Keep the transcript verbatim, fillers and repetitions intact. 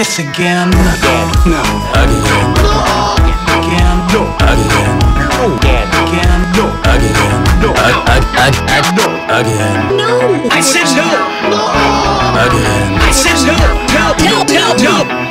this again. No. Again. Again. No. Again. Again. Again. No. Again. No. No. Again. No. I said no. Again. I said no. No. No. No. No.